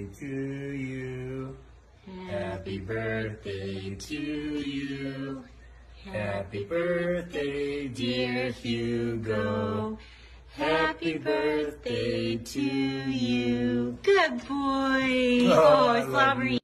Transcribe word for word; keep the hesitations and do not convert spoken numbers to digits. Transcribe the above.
birthday to you. Happy birthday to you. Happy birthday, dear Hugo. Happy birthday to you. Good boy. Oh, Oh, slobbery.